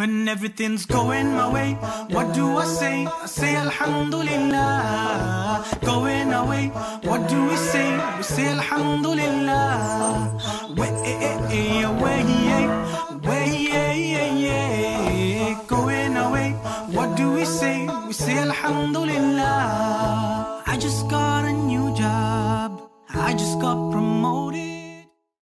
When everything's going my way, what do I say? I say Alhamdulillah. Going away, what do we say? We say Alhamdulillah. Going away, what do we say? We say Alhamdulillah. I just got a new job, I just got